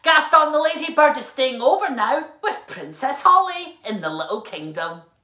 Gaston the Ladybird is staying over now with Princess Holly in the Little Kingdom.